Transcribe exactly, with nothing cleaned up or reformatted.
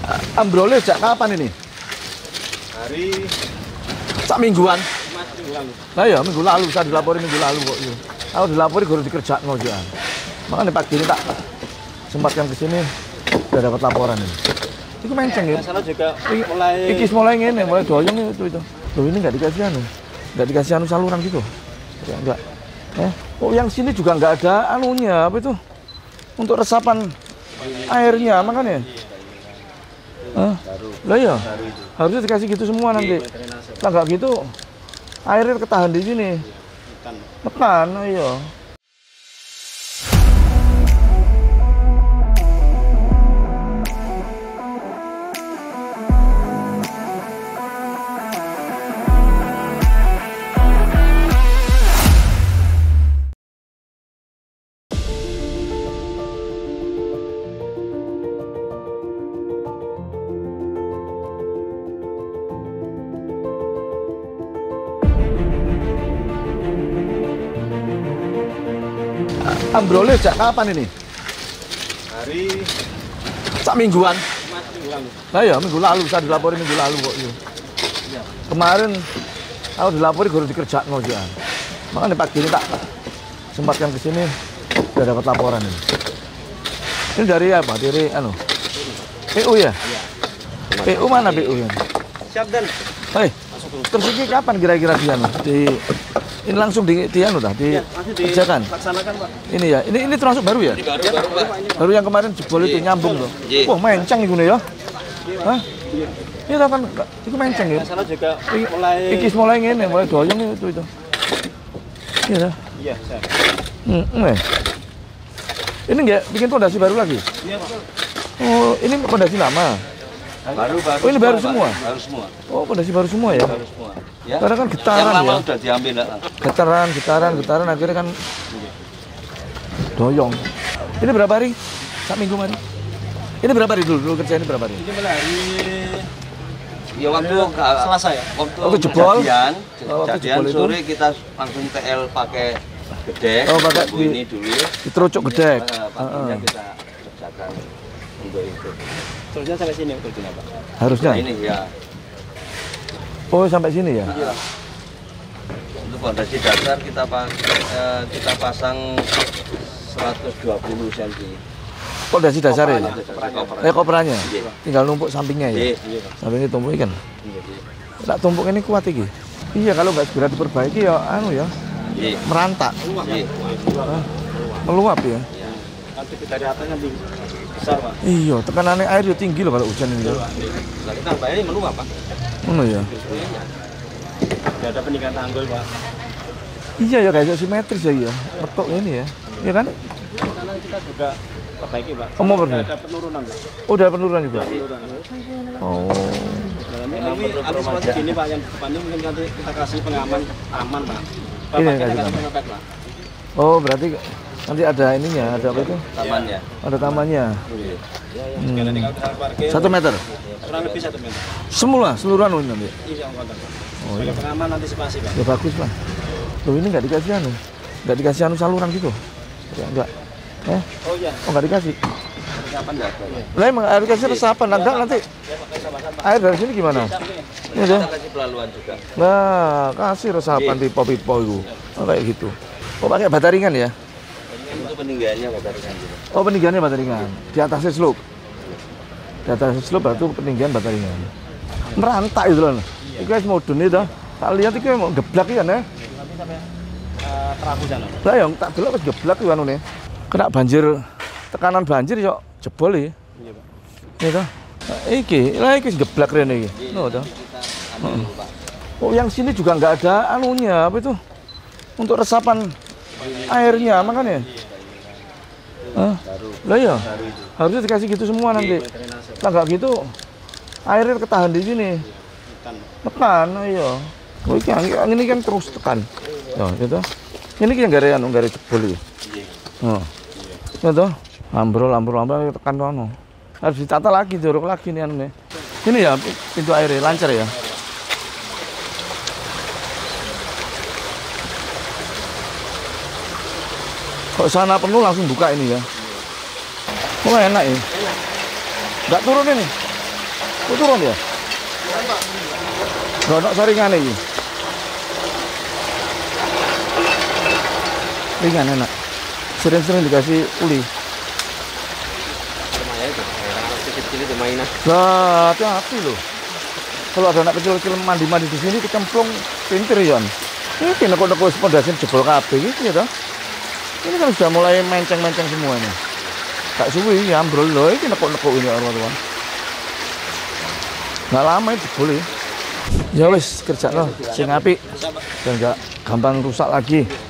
Ambrolnya sejak kapan ini? Hari sak mingguan. minggu lalu. Nah ya minggu lalu, saya dilapori minggu lalu kok. Iya. Aku dilapori guru dikerjakan ngojokan. Makanya pagi ini tak sempatkan kesini, udah dapat laporan ini. Itu menceng ya. Salah juga mulai. Ikis mulai ngene, mulai doyong itu itu. Loh ini nggak dikasih anu, nggak dikasih anu saluran gitu. Ya, enggak. Eh, oh yang sini juga nggak ada anunya apa itu? Untuk resapan airnya makanya. Hah? Lah ya, harusnya dikasih gitu semua nanti. Lah nggak gitu, airnya ketahan di sini. Tekan, ayo. Ambrolnya sejak kapan ini? Hari sak mingguan. minggu lalu. Nah ya minggu lalu, saya dilapori minggu lalu kok. Iya. Kemarin aku dilapori guru dikerjakan ngojokan. Makanya pagi ini tak sempatkan kesini, udah dapat laporan ini. Ini dari apa? Dari anu P U ya? Iya. P U mana P U ya? Siap dan. Hei, terus ini kapan kira-kira dia anu? Di ini langsung di, di anu dah, dikerjakan. Laksanakan Pak. Ini ya, ini ini termasuk baru ya? Ini baru baru Pak. Baru yang kemarin jebol itu nyambung loh. Iya. Wah menceng itu ya? Hah? Ini kan, itu menceng ya? Salah juga mulai. Ikis mulai ngene, mulai doyong itu itu. Iya dah. Iya, saya. Hmm, eh. Ini enggak bikin pondasi baru lagi? Iya Pak. Oh, ini pondasi lama. Baru baru. Oh, ini baru semua? Baru semua. Oh, pondasi baru semua ya? Baru semua. Ya. Karena kan getaran yang lama ya. udah diambil lah. Getaran, getaran, getaran akhirnya kan doyong. Ini berapa hari? Sak minggu mari. Ini berapa hari dulu? Dulu kerja ini berapa hari? Ini mulai hari ya waktu Selasa ya. Waktu Waktu jebol. Kejadian, Oh, waktu kejadian jebol itu. sore kita langsung T L pakai gedek. Oh, pakai Bu di- ini dulu. Diterucuk gedek. Eh, paginya Heeh. kita kerjakan untuk itu. Terusnya sampai sini kerjanya Pak. Harusnya. Nah, ini ya. Oh, sampai sini ya? Iya. Untuk fondasi dasar kita pa- eh, kita pasang seratus dua puluh sentimeter. Pondasi dasar ya? Koper. Eh, koperannya? Iya. Tinggal numpuk sampingnya ya? Iya, iya, Pak. Sampingnya tumpuk kan? Iya, iya. Tak tumpuk ini kuat iki. Iya, kalau nggak segera diperbaiki ya anu ya, Iya. merantak, Iya. meluap ya. Nanti dari atasnya tinggi besar Pak. Iya, tekanannya air ya tinggi loh kalau hujan ini ya. Nah, kita bayar ini meluap Pak. Mana ya? Tidak ada peningkatan tanggul Pak. Iya ya kayak simetris ya iya. Petok ini ya. Iya kan? Karena kita juga perbaiki Pak. Oh, mau perbaiki? Ada penurunan Pak. Oh, udah penurunan juga. Penurunan. Oh. Nah, ini antisipasi gini Pak, yang di depan ini mungkin nanti kita kasih pengaman aman Pak. Ini Bapak kita kasih kasih aman. pengepet Pak. Oh, berarti nanti ada ininya, ada apa itu? Taman ya. Ada tamannya. Hmm. Nanti kalau kita parkir Satu meter. kurang lebih satu meter. Semula, seluruhan loh ini nanti. Ini yang kontak Pak. Oh Sebagai iya. pengaman antisipasi Pak. Ya bagus lah. Loh ini nggak dikasih anu, nggak dikasih anu saluran gitu? Ya, enggak. Eh? Oh iya. Oh nggak dikasih. Kapan enggak ada? Lah emang air dikasih resapan, enggak nanti Ya pakai sama-sama. air dari sini gimana? Iya deh. Kita kasih pelaluan juga. Nah, kasih resapan pipo-pipo itu. Oh, kayak gitu. Oh, pakai bata ringan ya? Ini untuk peninggiannya Pak dari kantor. Oh, peninggiannya bata ringan. Di atasnya slope. Di atasnya slope itu peninggian bata ringan. Merantak itu loh. Itu guys modern itu. Tak lihat itu mau geblak ya, nih. Tapi sampai eh, terabu sana. Lah yang tak delok wis geblak itu anune. Kena banjir, tekanan banjir yo jebol iki. Iya Pak. Iya toh? Nah, iki, lah iki wis geblak rene iki. No toh. Kita ambil dulu Pak. Oh, yang sini juga nggak ada anunya, apa itu? Untuk resapan airnya, makanya. Hah? Lah ya, harusnya dikasih gitu semua nanti. Lah nggak gitu, airnya ketahan di sini. Tekan, ayo. Oh, iki angin ini kan terus tekan. Ya, gitu. Ini yang gara anu gara jebol iki. Oh. Ya toh, ambrol ambrol ambrol tekan kono. Harus ditata lagi, jorok lagi nih anu nih. Ini ya pintu airnya lancar ya. Kok sana penuh langsung buka ini ya. Oh enak ya. Enggak turun ini. Kok turun ya? Gak ada saringan ini. Ringan enak. Sering-sering dikasih uli. Lumayan itu, anak kecil-kecil itu mainan. Lah, hati-hati loh. Kalau ada anak kecil-kecil mandi-mandi di sini dicemplung pintir ya. Ini neko-neko pondasian jebol kabeh gitu ya toh. Ini kan sudah mulai menceng-menceng semua ini. Tak suwi ya ambrol loh, ini neko-neko ini teman-teman. Nggak lama itu boleh. Ya wis kerja loh, sing apik dan nggak gampang rusak lagi.